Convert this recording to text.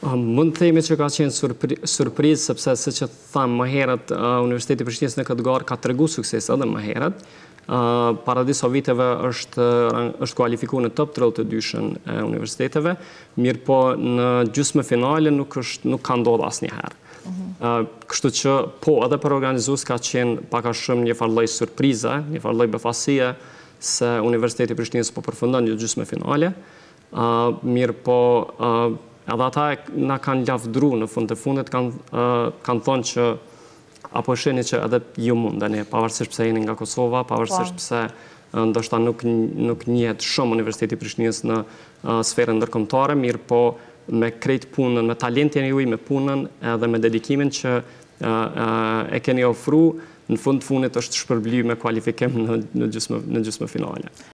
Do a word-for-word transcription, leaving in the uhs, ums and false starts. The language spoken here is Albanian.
Mund të themi që ka qenë surprizë, sepse siç e thamë më herët, Universiteti i Prishtinës në këtë garë ka tregu sukses edhe më herët. Para disa viteve është është kualifikuar në top tridhjetë e dyshën e universiteteve, mirë po në gjysmë finale nuk është nuk ka ndodhur asnjëherë. Kështu që po edhe për organizues ka qenë pak a shumë një farë lloj surprize, një farë lloj befasie se Universiteti i Prishtinës po përfundon një gjysmë finale. Mirë po edhe ata na kanë lavdruar në fund të fundit, kanë kanë thonë që apo shihni që edhe ju mundeni, pavarësisht pse jeni nga Kosova, pavarësisht pse ndoshta nuk nuk njihet shumë Universiteti i Prishtinës në sferën ndërkombëtare, mirë po me krejt punën, me talentin juaj, me punën edhe me dedikimin që e keni ofruar, në fund të fundit është shpërblyë me kualifikim në gjysmë në gjysmë finale.